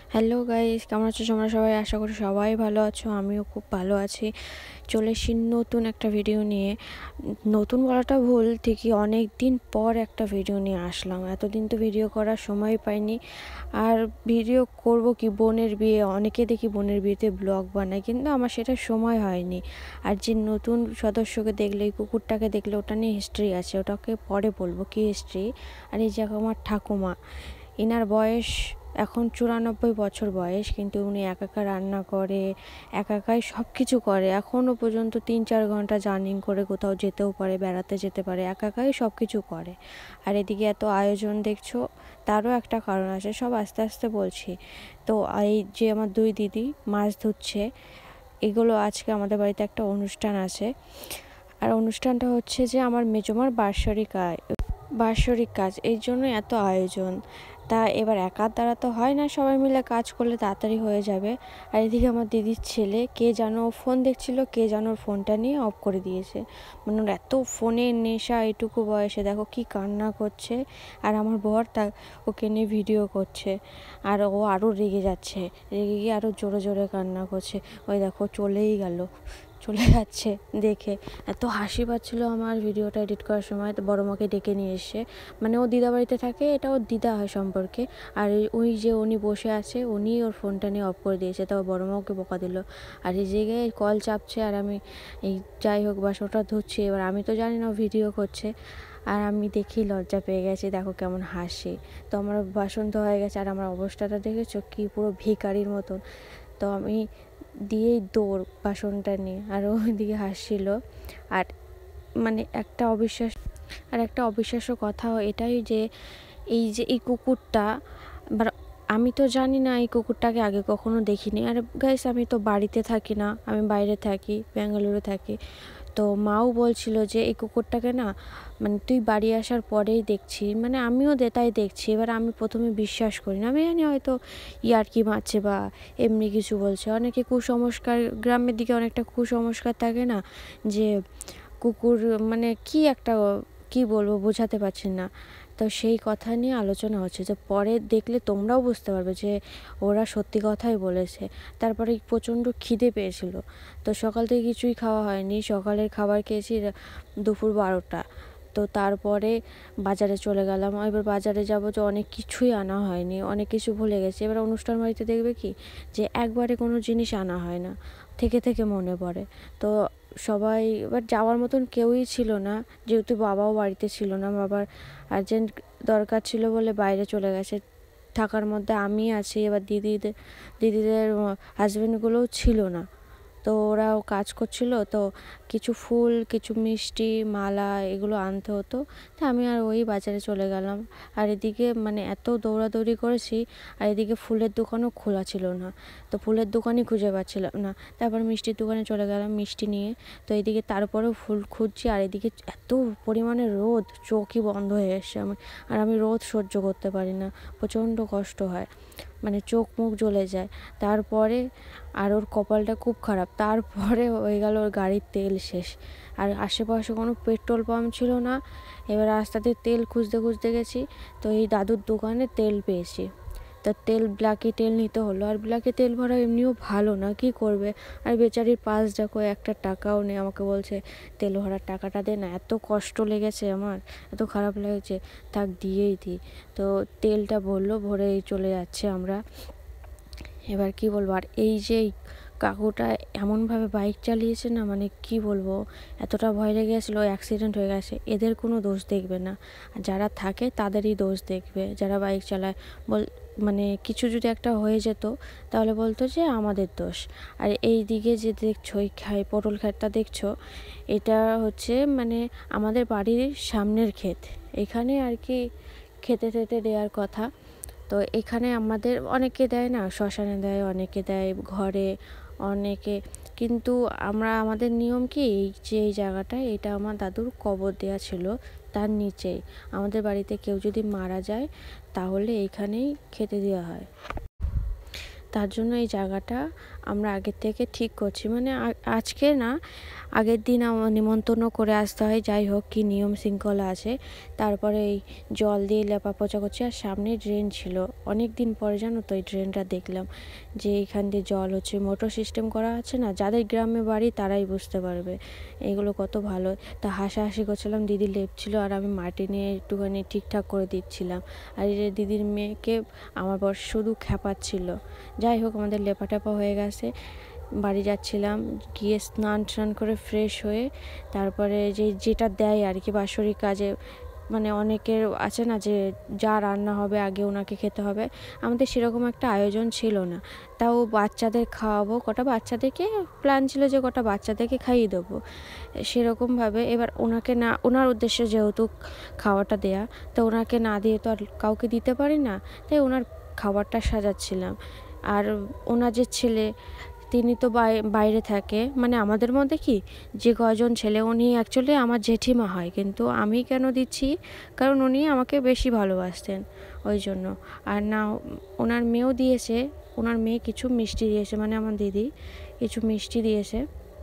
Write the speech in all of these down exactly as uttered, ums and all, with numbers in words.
Hello guys, কেমন আছো তোমরা সবাই? আশা করি সবাই ভালো আছো। আমিও খুব ভালো আছি। চলে এসেছি নতুন একটা ভিডিও নিয়ে। নতুন বলাটা ভুল, ঠিকই অনেক দিন পর একটা ভিডিও নিয়ে আসলাম। এতদিন তো ভিডিও করার সময় পাইনি। আর ভিডিও করব কি, বোনের বিয়ে, অনেকে দেখি বোনের বিয়েতে ব্লগ বানায়, কিন্তু আমার সেটা সময় হয়নি। আর যে নতুন সদস্যকে দেখলে, এই কুকুরটাকে দেখলে, ওটা নিয়ে হিস্ট্রি আছে, ওটাকে পরে বলবো কি হিস্ট্রি। আর এই যে আমার ঠাকুমা, ইনার বয়স এখন চুরানব্বই বছর বয়স, কিন্তু উনি একা একা রান্না করে, একা একাই সব কিছু করে। এখনও পর্যন্ত তিন চার ঘন্টা জার্নি করে কোথাও যেতেও পারে, বেড়াতে যেতে পারে, একা একাই সব কিছু করে। আর এদিকে এত আয়োজন দেখছো, তারও একটা কারণ আছে, সব আস্তে আস্তে বলছি। তো এই যে আমার দুই দিদি মাছ ধুচ্ছে, এগুলো আজকে আমাদের বাড়িতে একটা অনুষ্ঠান আছে। আর অনুষ্ঠানটা হচ্ছে যে আমার মেজমার বার্ষরিক আয় বার্ষরিক কাজ, এই জন্য এত আয়োজন। তা এবার একার দ্বারা তো হয় না, সবাই মিলে কাজ করলে তাড়াতাড়ি হয়ে যাবে। আর এদিকে আমার দিদির ছেলে, কে যেন ফোন দেখছিল, কে যেন ওর ফোনটা নিয়ে অফ করে দিয়েছে। মানে ওর এত ফোনের নেশা, এইটুকু বয়সে দেখো কি কান্না করছে। আর আমার বর তা ওকে নিয়ে ভিডিও করছে, আর ও আরও রেগে যাচ্ছে, রেগে গিয়ে আরও জোরে জোরে কান্না করছে। ওই দেখো চলেই গেল, চলে যাচ্ছে। দেখে এত হাসি পাচ্ছিলো আমার ভিডিওটা এডিট করার সময়। তো বড় মাকে ডেকে নিয়ে এসে, মানে ও দিদা বাড়িতে থাকে, এটা ওর দিদা হয় সম্পর্কে। আর ওই যে উনি বসে আছে, উনি ওর ফোনটা নিয়ে অফ করে দিয়েছে, তাও বড় মা ওকে বকা দিল। আর এই জায়গায় কল চাপছে, আর আমি এই যাই হোক বাসনটা ধুচ্ছি। এবার আমি তো জানি না ভিডিও করছে, আর আমি দেখি লজ্জা পেয়ে গেছি, দেখো কেমন হাসি। তো আমার বাসন তো হয়ে গেছে, আর আমার অবস্থাটা দেখেছো কি, পুরো ভিখারির মতন। তো আমি দিয়েই দৌড় বাসনটা নিয়ে, আর ওইদিকে হাসছিল। আর মানে একটা অবিশ্বাস আর একটা অবিশ্বাস্য কথা এটাই যে, এই যে এই কুকুরটা, আমি তো জানি না, এই কুকুরটাকে আগে কখনো দেখিনি। আর গাইস, আমি তো বাড়িতে থাকি না, আমি বাইরে থাকি, বেঙ্গালুরু থাকি। তো মাও বলছিল যে এই কুকুরটাকে না, মানে তুই বাড়ি আসার পরেই দেখছি, মানে আমিও দে তাই দেখছি। এবার আমি প্রথমে বিশ্বাস করি না, আমি জানি হয়তো ইয়ার্কি মারছে বা এমনি কিছু বলছে। অনেকে কুসংস্কার, গ্রামের দিকে অনেকটা কুসংস্কার থাকে না, যে কুকুর মানে কি একটা, কি বলবো বোঝাতে পারছি না। তো সেই কথা নিয়ে আলোচনা হচ্ছে, যে পরে দেখলে তোমরাও বুঝতে পারবে যে ওরা সত্যি কথাই বলেছে। তারপরে প্রচণ্ড খিদে পেয়েছিল, তো সকাল থেকে কিছুই খাওয়া হয়নি। সকালের খাবার খেয়েছি দুপুর বারোটা। তো তারপরে বাজারে চলে গেলাম। এবার বাজারে যাব, যে অনেক কিছুই আনা হয়নি, অনেক কিছু ভুলে গেছি। এবার অনুষ্ঠান বাড়িতে দেখবে কি, যে একবারে কোনো জিনিস আনা হয় না, থেকে থেকে মনে পড়ে। তো সবাই এবার যাওয়ার মতন কেউই ছিল না, যেহেতু বাবাও বাড়িতে ছিল না, বাবার আর্জেন্ট দরকার ছিল বলে বাইরে চলে গেছে। থাকার মধ্যে আমি আছি, এবার দিদিদের দিদিদের হাজব্যান্ডগুলোও ছিল না, তো ওরাও কাজ করছিল। তো কিছু ফুল, কিছু মিষ্টি, মালা এগুলো আনতে হতো। তা আমি আর ওই বাজারে চলে গেলাম। আর এদিকে মানে এত দৌড়াদৌড়ি করেছি, আর এদিকে ফুলের দোকানও খোলা ছিল না, তো ফুলের দোকানই খুঁজে পাচ্ছিলাম না। তারপর মিষ্টির দোকানে চলে গেলাম মিষ্টি নিয়ে। তো এদিকে তারপরেও ফুল খুঁজছি, আর এদিকে এত পরিমাণে রোদ, চোখই বন্ধ হয়ে এসছে আমি। আর আমি রোদ সহ্য করতে পারি না, প্রচণ্ড কষ্ট হয়, মানে চোখ মুখ জ্বলে যায়। তারপরে আর ওর কপালটা খুব খারাপ, তারপরে হয়ে গেল ওর গাড়ির তেল শেষ। আর আশেপাশে কোনো পেট্রোল পাম্প ছিল না। এবার রাস্তাতে তেল খুঁজতে খুঁজতে গেছি, তো এই দাদুর দোকানে তেল পেয়েছি। তা তেল, ব্ল্যাকে তেল নিতে হলো। আর ব্ল্যাকে তেল ভরা এমনিও ভালো না, কি করবে। আর বেচারির পাশ দেখো একটা টাকাও নেই, আমাকে বলছে তেল ভরার টাকাটা দে না। এত কষ্ট লেগেছে আমার, এত খারাপ লেগেছে, থাক দিয়েই দিই। তো তেলটা ভরলো, ভরে চলে যাচ্ছে আমরা। এবার কি বলবো, আর এই যে কাকুটা এমনভাবে বাইক চালিয়েছে না, মানে কি বলবো, এতটা ভয় লেগে গেছিলো, অ্যাক্সিডেন্ট হয়ে গেছে। এদের কোনো দোষ দেখবে না, যারা থাকে তাদেরই দোষ দেখবে, যারা বাইক চালায়। বল মানে কিছু যদি একটা হয়ে যেত, তাহলে বলতো যে আমাদের দোষ। আর এই দিকে যে দেখছো, এই খাই পটল ক্ষেতটা দেখছো, এটা হচ্ছে মানে আমাদের বাড়ির সামনের ক্ষেত। এখানে আর কি খেতে খেতে দেওয়ার কথা। তো এখানে আমাদের অনেকে দেয় না, শ্মশানে দেয়, অনেকে দেয় ঘরে, অনেকে। কিন্তু আমরা, আমাদের নিয়ম কি, এই যে এই জায়গাটা, এটা আমার দাদুর কবর দেওয়া ছিল, তার নিচেই। আমাদের বাড়িতে কেউ যদি মারা যায়, তাহলে এইখানেই খেতে দেওয়া হয়। তার জন্য এই জায়গাটা আমরা আগের থেকে ঠিক করছি, মানে আজকে না, আগের দিন নিমন্ত্রণ করে আসতে হয়। যাই হোক, কী নিয়ম শৃঙ্খলা আছে। তারপরে এই জল দিয়ে লেপা পোছা করছি। আর সামনে ড্রেন ছিল, অনেক দিন পরে জানো তো এই ড্রেনটা দেখলাম, যে এইখান দিয়ে জল হচ্ছে। মোটর সিস্টেম করা আছে না, যাদের গ্রামে বাড়ি তারাই বুঝতে পারবে এগুলো কত ভালো। তা হাসাহাসি করছিলাম, দিদি লেপছিল আর আমি মাটি নিয়ে একটুখানি ঠিকঠাক করে দিচ্ছিলাম। আর এই যে দিদির মেয়েকে আমার বর শুধু খ্যাপাচ্ছিল। যাই হোক, আমাদের লেপা টেপা হয়ে গেছে। বাড়ি যাচ্ছিলাম, গিয়ে স্নান টান করে ফ্রেশ হয়ে তারপরে যে যেটা দেয় আর কি বাৎসরিক কাজে, মানে অনেকের আছে না যে যা রান্না হবে আগে ওনাকে খেতে হবে। আমাদের সেরকম একটা আয়োজন ছিল না, তাও বাচ্চাদের খাওয়াবো, কটা বাচ্চাদেরকে প্ল্যান ছিল যে কটা বাচ্চাদেরকে খাইয়ে দেবো সেরকমভাবে। এবার ওনাকে না, ওনার উদ্দেশ্যে যেহেতু খাওয়াটা দেয়া, তো ওনাকে না দিয়ে তো আর কাউকে দিতে পারি না, তাই ওনার খাবারটা সাজাচ্ছিলাম। আর ওনার যে ছেলে, তিনি তো বাইরে থাকে, মানে আমাদের মধ্যে কি যে কজন ছেলে, উনি অ্যাকচুয়ালি আমার জেঠিমা হয়, কিন্তু আমি কেন দিচ্ছি, কারণ উনি আমাকে বেশি ভালোবাসতেন ওই জন্য। আর না, ওনার মেয়েও দিয়েছে, ওনার মেয়ে কিছু মিষ্টি দিয়েছে, মানে আমার দিদি কিছু মিষ্টি দিয়েছে।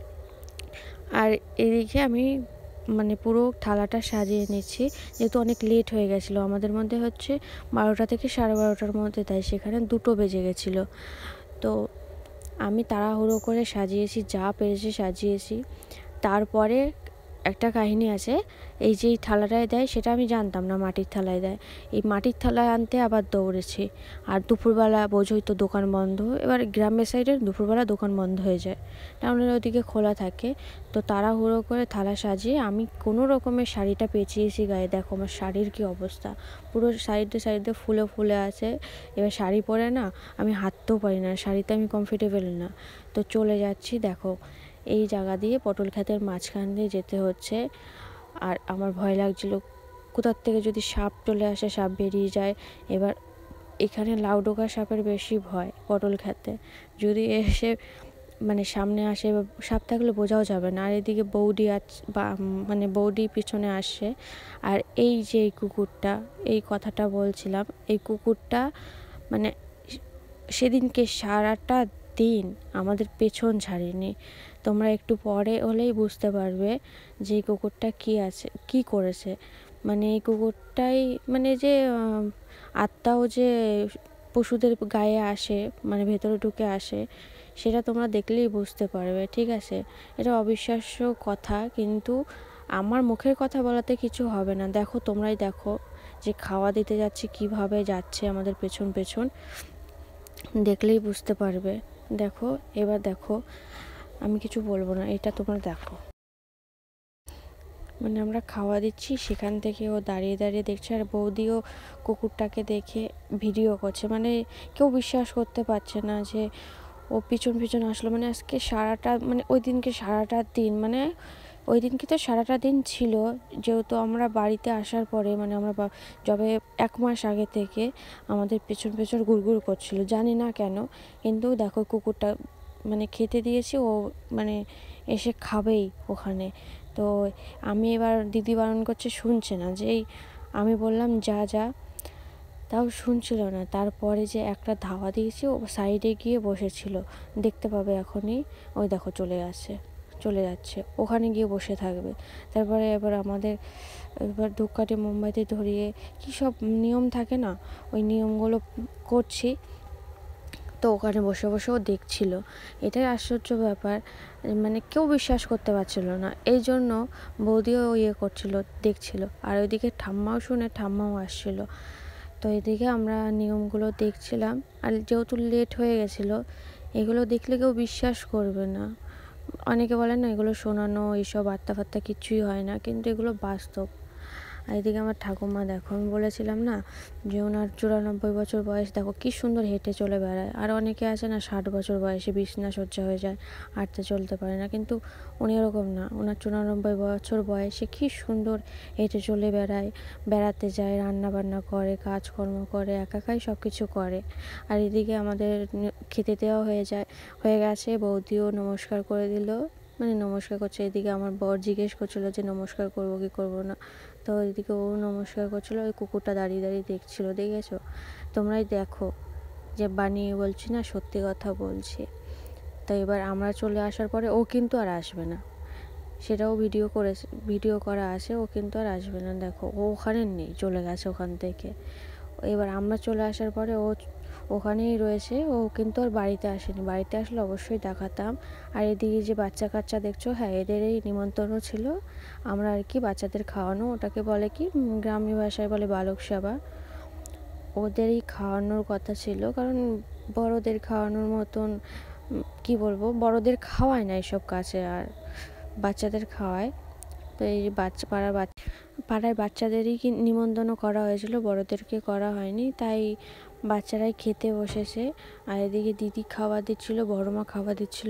আর এদিকে আমি মানে পুরো থালাটা সাজিয়ে নিচ্ছি, যেহেতু অনেক লেট হয়ে গেছিলো। আমাদের মধ্যে হচ্ছে বারোটা থেকে সাড়ে বারোটার মধ্যে, তাই সেখানে দুটো বেজে গেছিলো। তো আমি তাড়াহুড়ো করে সাজিয়েছি, যা পেরেছি সাজিয়েছি। তারপরে একটা কাহিনী আছে, এই যে এই থালাটায় দেয় সেটা আমি জানতাম না মাটির থালায় দেয়। এই মাটির থালায় আনতে আবার দৌড়েছি। আর দুপুরবেলা বোঝোই তো, দোকান বন্ধ। এবার গ্রামের সাইডে দুপুরবেলা দোকান বন্ধ হয়ে যায়, টাউনের ওদিকে খোলা থাকে। তো তাড়াহুড়ো করে থালা সাজিয়ে আমি কোনো রকমের শাড়িটা পেঁচিয়েছি গায়ে। দেখো আমার শাড়ির কি অবস্থা, পুরো সাইডে সাইডে ফুলে ফুলে আছে। এবার শাড়ি পরে না আমি হাঁটতেও পারি না, শাড়িতে আমি কমফর্টেবল না। তো চলে যাচ্ছি, দেখো এই জায়গা দিয়ে পটল ক্ষেতের মাঝখান দিয়ে যেতে হচ্ছে। আর আমার ভয় লাগছিল কোথার থেকে যদি সাপ চলে আসে, সাপ বেরিয়ে যায়। এবার এখানে লাউডোকা সাপের বেশি ভয় পটল খেতে, যদি এসে মানে সামনে আসে, সাপ থাকলে বোঝাও যাবে না। আর এদিকে বৌদি বা মানে বৌদি পিছনে আসছে। আর এই যে এই কুকুরটা, এই কথাটা বলছিলাম, এই কুকুরটা মানে সেদিনকে সারাটা দিন আমাদের পেছন ছাড়েনি। তোমরা একটু পরে হলেই বুঝতে পারবে যে এই কুকুরটা কী আছে, কী করেছে। মানে এই কুকুরটাই মানে যে আত্মাও যে পশুদের গায়ে আসে, মানে ভেতরে ঢুকে আসে, সেটা তোমরা দেখলেই বুঝতে পারবে, ঠিক আছে? এটা অবিশ্বাস্য কথা, কিন্তু আমার মুখের কথা বলাতে কিছু হবে না। দেখো, তোমরাই দেখো যে খাওয়া দিতে যাচ্ছি কিভাবে যাচ্ছে আমাদের পেছন পেছন, দেখলেই বুঝতে পারবে। দেখো, এবার দেখো, আমি কিছু বলবো না, এটা তোমরা দেখো। মানে আমরা খাওয়া দিচ্ছি, সেখান থেকে ও দাঁড়িয়ে দাঁড়িয়ে দেখছে, আর বৌদিও কুকুরটাকে দেখে ভিডিও করছে। মানে কেউ বিশ্বাস করতে পারছে না যে ও পিছন পিছন আসলো। মানে আজকে সারাটা, মানে ওই দিনকে সারাটা দিন, মানে ওই দিনকে তো সারাটা দিন ছিল, যেহেতু আমরা বাড়িতে আসার পরে, মানে আমরা যবে এক মাস আগে থেকে আমাদের পেছন পেছন গুড়গুড় করছিল, জানি না কেন। কিন্তু দেখো কুকুরটা মানে খেতে দিয়েছি, ও মানে এসে খাবেই ওখানে। তো আমি এবার দিদি বারণ করছে, শুনছে না। যেই আমি বললাম যা যা, তাও শুনছিল না। তারপরে যে একটা ধাওয়া দিয়েছি, ও সাইডে গিয়ে বসেছিল, দেখতে পাবে এখনই, ওই দেখো চলে আসছে, চলে যাচ্ছে, ওখানে গিয়ে বসে থাকবে। তারপরে এবার আমাদের এবার ধূপকাঠি মোমবাতি ধরিয়ে কী সব নিয়ম থাকে না, ওই নিয়মগুলো করছি। তো ওখানে বসে বসেও দেখছিল। এটাই আশ্চর্য ব্যাপার, মানে কেউ বিশ্বাস করতে পারছিল না। এই জন্য বৌদিও ইয়ে করছিল, দেখছিল। আর ওইদিকে ঠাম্মাও শুনে ঠাম্মাও আসছিল। তো এদিকে আমরা নিয়মগুলো দেখছিলাম। আর যেহেতু লেট হয়ে গেছিলো, এগুলো দেখলে কেউ বিশ্বাস করবে না। অনেকে বলে না এগুলো শোনানো, এইসব আত্মা ফাত্তা কিছুই হয় না, কিন্তু এগুলো বাস্তব। আর এদিকে আমার ঠাকুমা দেখো, আমি বলেছিলাম না যে ওনার চুরানব্বই বছর বয়স, দেখো কি সুন্দর হেঁটে চলে বেড়ায়। আর অনেকে আছে না ষাট বছর বয়সে বিছনা সজ্জা হয়ে যায়, হাঁটতে চলতে পারে না, কিন্তু উনি এরকম না। ওনার চুরানব্বই বছর বয়সে কি সুন্দর হেঁটে চলে বেড়ায়, বেড়াতে যায়, রান্না বান্না করে, কাজকর্ম করে, একাকাই সব কিছু করে। আর এদিকে আমাদের খেতে দেওয়া হয়ে যায়, হয়ে গেছে। বৌদিও নমস্কার করে দিল, মানে নমস্কার করছে। এদিকে আমার বর জিজ্ঞেস করছিলো যে নমস্কার করবো কি করবো না। তো এদিকে ও নমস্কার করছিলো, ওই কুকুরটা দাঁড়িয়ে দাঁড়িয়ে দেখছিলো। দেখেছো? তোমরাই দেখো যে বানিয়ে বলছি না, সত্যি কথা বলছি। তো এবার আমরা চলে আসার পরে ও কিন্তু আর আসবে না, সেটাও ভিডিও করে ভিডিও করা আছে, ও কিন্তু আর আসবে না। দেখো ও ওখানে নেই, চলে গেছে ওখান থেকে। এবার আমরা চলে আসার পরে ও ওখানেই রয়েছে, ও কিন্তু আর বাড়িতে আসেনি। বাড়িতে আসলে অবশ্যই দেখাতাম। আর এদিকে যে বাচ্চা কাচ্চা দেখছো, হ্যাঁ এদেরই নিমন্ত্রণ ছিল। আমরা আর কি বাচ্চাদের খাওয়ানো, ওটাকে বলে কি গ্রাম্য ভাষায় বলে বালক সেবা, ওদেরই খাওয়ানোর কথা ছিল। কারণ বড়দের খাওয়ানোর মতন কি বলবো, বড়দের খাওয়ায় না এসব কাছে, আর বাচ্চাদের খাওয়ায়। তো এই বাচ্চা পাড়ার বাচ্চা পাড়ায় বাচ্চাদেরই কি নিমন্ত্রণ করা হয়েছিল, বড়দেরকে করা হয়নি। তাই বাচ্চারাই খেতে বসেছে। আর এদিকে দিদি খাওয়া দিচ্ছিল, বড় মা খাওয়া দিচ্ছিল।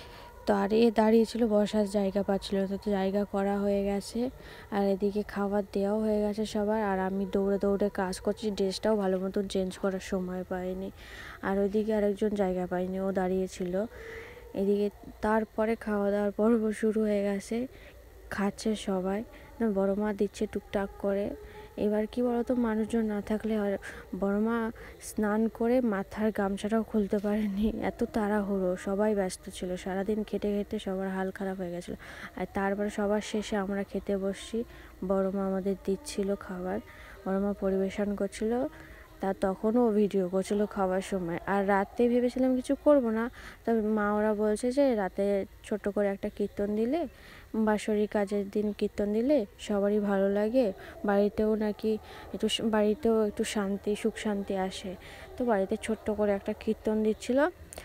তো আর এ দাঁড়িয়েছিল, বসার জায়গা পাচ্ছিল তো, তো জায়গা করা হয়ে গেছে। আর এদিকে খাবার দেওয়াও হয়ে গেছে সবার। আর আমি দৌড়ে দৌড়ে কাজ করছি, ড্রেসটাও ভালো মতন চেঞ্জ করার সময় পাইনি। আর ওইদিকে আরেকজন জায়গা পাইনি, ও দাঁড়িয়েছিল। এদিকে তারপরে খাওয়া দাওয়ার পর্ব শুরু হয়ে গেছে, খাচ্ছে সবাই। বড় মা দিচ্ছে টুকটাক করে। এবার কি বলতো, মানুষজন না থাকলে আর বড় মা স্নান করে মাথার গামছাটাও খুলতে পারেনি, এত তাড়াহুড়ো, সবাই ব্যস্ত ছিল, সারাদিন খেটে খেটে সবার হাল খারাপ হয়ে গেছিলো। আর তারপরে সবার শেষে আমরা খেতে বসছি, বড় মা আমাদের দিচ্ছিল খাবার, বড় মা পরিবেশন করছিল। তা তখনও ভিডিও করছিল খাওয়ার সময়। আর রাতে ভেবেছিলাম কিছু করব না, তবে মা ওরা বলছে যে রাতে ছোট করে একটা কীর্তন দিলে, বাৎসরিক কাজের দিন কীর্তন দিলে সবারই ভালো লাগে, বাড়িতেও নাকি একটু বাড়িতেও একটু শান্তি সুখ শান্তি আসে। তো বাড়িতে ছোট্ট করে একটা কীর্তন দিচ্ছিল।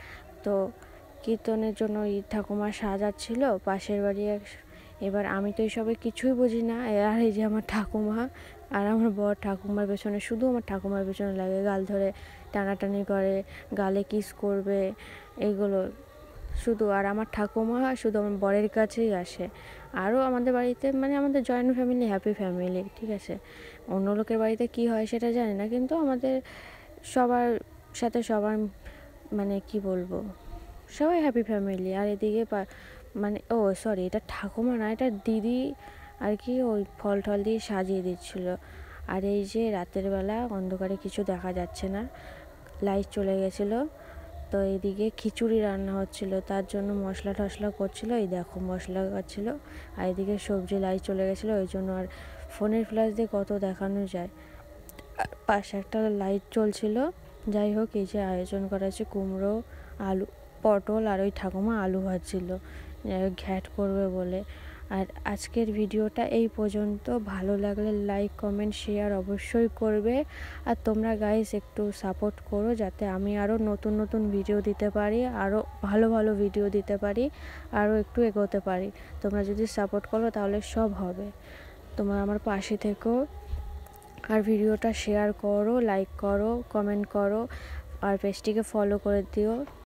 তো কীর্তনের জন্য ওই ঠাকুমা সাজাচ্ছিল পাশের বাড়ি। এবার আমি তো এইসবে কিছুই বুঝি না। আর এই যে আমার ঠাকুমা আর আমার বর ঠাকুমার পেছনে, শুধু আমার ঠাকুমার পেছনে লাগে, গাল ধরে টানাটানি করে, গালে কিস করবে, এইগুলো শুধু। আর আমার ঠাকুমা শুধু আমার বরের কাছেই আসে। আরও আমাদের বাড়িতে মানে আমাদের জয়েন্ট ফ্যামিলি, হ্যাপি ফ্যামিলি, ঠিক আছে। অন্য লোকের বাড়িতে কি হয় সেটা জানি না, কিন্তু আমাদের সবার সাথে সবার মানে কি বলবো, সবাই হ্যাপি ফ্যামিলি। আর এদিকে মানে ও সরি, এটা ঠাকুমা না, এটা দিদি আর কি, ওই ফল টল দিয়ে সাজিয়ে দিচ্ছিল। আর এই যে রাতের বেলা অন্ধকারে কিছু দেখা যাচ্ছে না, লাইট চলে গেছিলো। তো এইদিকে খিচুড়ি রান্না হচ্ছিল, তার জন্য মশলা টশলা করছিল, এই দেখো মশলা করছিল। আর এদিকে সবজি লাইট চলে গেছিলো, ওই জন্য আর ফোনের ফ্ল্যাশ দিয়ে কত দেখানো যায়। পাশে একটা লাইট চলছিল। যাই হোক, এই যে আয়োজন করা আছে কুমড়ো, আলু, পটল, আর ওই ঠাকুমা আলু ভাজছিল ঘ্যাট করবে বলে। আর আজকের ভিডিওটা এই পর্যন্ত। ভালো লাগলে লাইক কমেন্ট শেয়ার অবশ্যই করবে। আর তোমরা গাইস একটু সাপোর্ট করো, যাতে আমি আরও নতুন নতুন ভিডিও দিতে পারি, আরও ভালো ভালো ভিডিও দিতে পারি, আরও একটু এগোতে পারি। তোমরা যদি সাপোর্ট করো তাহলে সব হবে। তোমরা আমার পাশে থেকো, আর ভিডিওটা শেয়ার করো, লাইক করো, কমেন্ট করো, আর পেজটিকে ফলো করে দিও।